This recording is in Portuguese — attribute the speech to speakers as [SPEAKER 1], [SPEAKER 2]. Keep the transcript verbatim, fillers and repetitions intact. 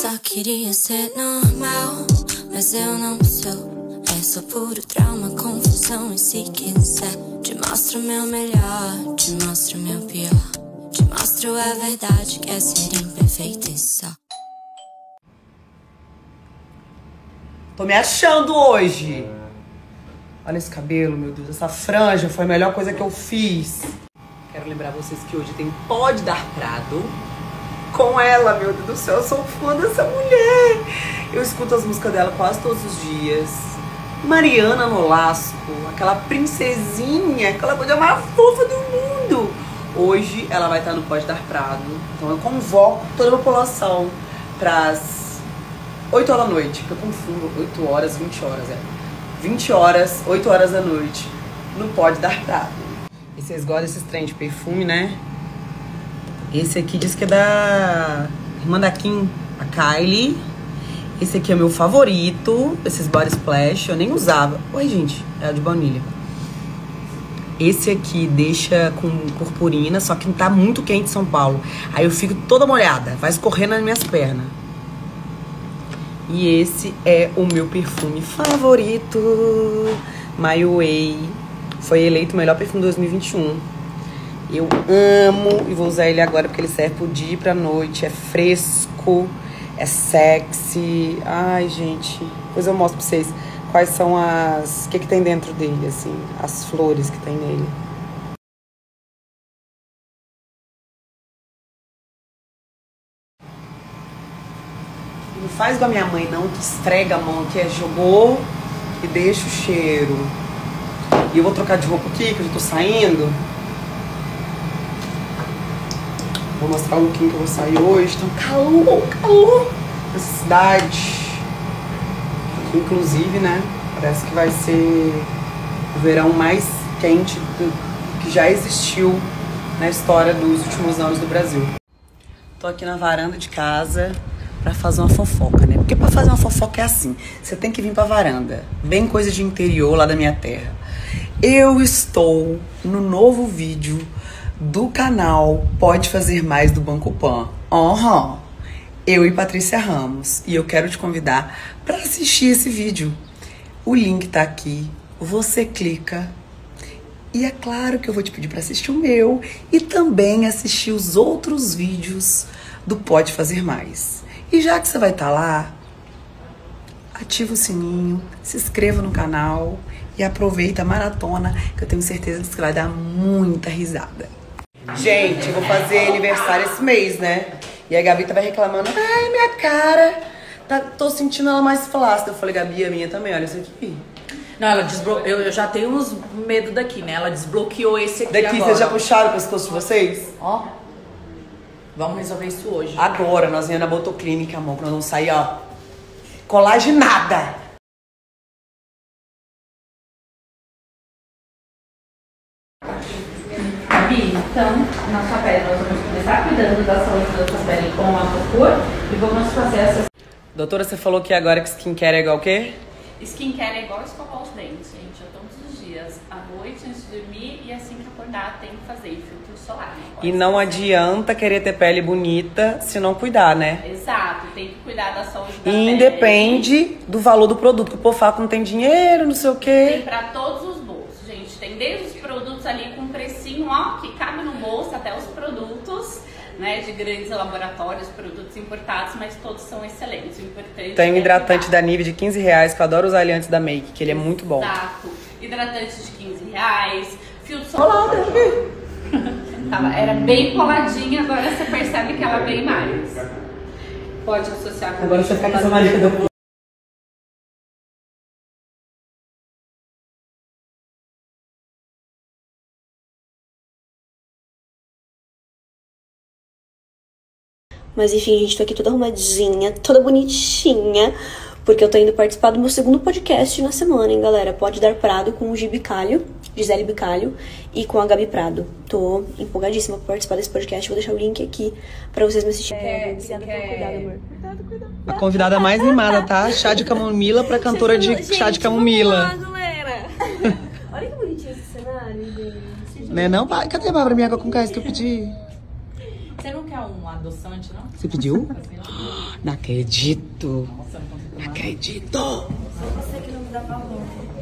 [SPEAKER 1] só queria ser normal, mas eu não sou. É só puro trauma, confusão. E se quiser, te mostro o meu melhor, te mostro o meu pior, te mostro a verdade que é ser imperfeito e só.
[SPEAKER 2] Tô me achando hoje. Olha esse cabelo, meu Deus. Essa franja foi a melhor coisa que eu fiz. Quero lembrar vocês que hoje tem Pode Dar Prado com ela, meu Deus do céu. Eu sou fã dessa mulher. Eu escuto as músicas dela quase todos os dias. Mariana Nolasco, aquela princesinha, aquela coisa mais fofa do mundo. Hoje ela vai estar no Pode Dar Prado. Então eu convoco toda a população para as oito horas da noite, que eu confundo, oito horas, vinte horas, é. vinte horas, oito horas da noite, no Pode Dar Prado. E vocês gostam desses trem de perfume, né? Esse aqui diz que é da irmã da Kim, a Kylie. Esse aqui é meu favorito, esses Body Splash, eu nem usava. Oi, gente, é o de baunilha. Esse aqui deixa com purpurina, só que não tá muito quente em São Paulo. Aí eu fico toda molhada, vai escorrer nas minhas pernas. E esse é o meu perfume favorito, My Way. Foi eleito o melhor perfume de dois mil e vinte e um. Eu amo e vou usar ele agora porque ele serve pro dia e pra noite. É fresco, é sexy. Ai, gente, depois eu mostro pra vocês quais são as... O que que tem dentro dele, assim, as flores que tem nele. Não faz igual a minha mãe, não, que esfrega a mão, que é jogou e deixa o cheiro. E eu vou trocar de roupa aqui, que eu já tô saindo. Vou mostrar o lookinho que eu vou sair hoje. Tá um calor, calor nessa cidade. Inclusive, né, parece que vai ser o verão mais quente do que já existiu na história dos últimos anos do Brasil. Tô aqui na varanda de casa pra fazer uma fofoca, né? Porque pra fazer uma fofoca é assim, você tem que vir pra varanda, bem coisa de interior lá da minha terra. Eu estou no novo vídeo do canal Pode Fazer Mais do Banco Pan. Uhum. Eu e Patrícia Ramos. E eu quero te convidar pra assistir esse vídeo. O link tá aqui, você clica. E é claro que eu vou te pedir pra assistir o meu e também assistir os outros vídeos do Pode Fazer Mais. E já que você vai estar lá, ativa o sininho, se inscreva no canal e aproveita a maratona, que eu tenho certeza que você vai dar muita risada. Gente, eu vou fazer aniversário esse mês, né? E a Gabi tava reclamando, ai, minha cara, tá, tô sentindo ela mais flácida. Eu falei, Gabi, a minha também, olha isso aqui.
[SPEAKER 3] Não, ela desbloqueou, eu, eu já tenho uns medo daqui, né? Ela desbloqueou esse aqui
[SPEAKER 2] daqui,
[SPEAKER 3] agora.
[SPEAKER 2] Vocês já puxaram o pescoço de vocês?
[SPEAKER 3] Ó. Vamos resolver isso hoje.
[SPEAKER 2] Agora, nós viemos na Botoclínica, amor, que nós vamos sair, ó, colagenada.
[SPEAKER 4] Gabi, então, na sua pele, nós vamos começar cuidando da saúde da sua pele com a Tocur e vamos fazer essas...
[SPEAKER 2] Doutora, você falou que agora que skincare é igual o quê?
[SPEAKER 4] Skincare é igual escovar os dentes, gente, é todos os dias, à noite, antes de dormir e assim que acordar tem que fazer filtro solar.
[SPEAKER 2] E não adianta querer ter pele bonita se não cuidar, né?
[SPEAKER 4] Exato, tem que cuidar da saúde da
[SPEAKER 2] e
[SPEAKER 4] pele.
[SPEAKER 2] Independe do valor do produto, que o povo fala que não tem dinheiro, não sei o quê.
[SPEAKER 4] Tem pra todos os bolsos, gente, tem desde os produtos ali com precinho, ó, que cabe no bolso, até os produtos, né, de grandes laboratórios, produtos importados, mas todos são excelentes. O importante
[SPEAKER 2] tem um
[SPEAKER 4] é
[SPEAKER 2] hidratante
[SPEAKER 4] cuidar.
[SPEAKER 2] da Nivea de quinze reais, que eu adoro usar ele antes da make, que ele é muito bom.
[SPEAKER 4] Exato. Hidratante de quinze reais, filtro solar.
[SPEAKER 2] Olá, aqui.
[SPEAKER 4] Tava, era bem coladinha, agora você percebe que ela vem mais. Pode associar com
[SPEAKER 2] agora você fica com essa marido.
[SPEAKER 5] Mas enfim, gente, tô aqui toda arrumadinha, toda bonitinha, porque eu tô indo participar do meu segundo podcast na semana, hein, galera? Pode Dar Prado com o Gi Bicalho, Gisele Bicalho, e com a Gabi Prado. Tô empolgadíssima pra participar desse podcast, vou deixar o link aqui pra vocês me assistirem. É, obrigada pelo cuidado, amor. Cuidado, cuidado.
[SPEAKER 2] A convidada mais mimada, tá? Chá de camomila pra cantora de
[SPEAKER 5] gente,
[SPEAKER 2] chá de camomila.
[SPEAKER 5] Vamos lá, galera. Olha que bonitinho esse cenário, gente.
[SPEAKER 2] Né não? Cadê a Bárbara, minha água com gás que eu pedi?
[SPEAKER 3] Você não quer um adoçante, não?
[SPEAKER 2] Você pediu? Não acredito. Não acredito.
[SPEAKER 5] Só você que não me dá valor.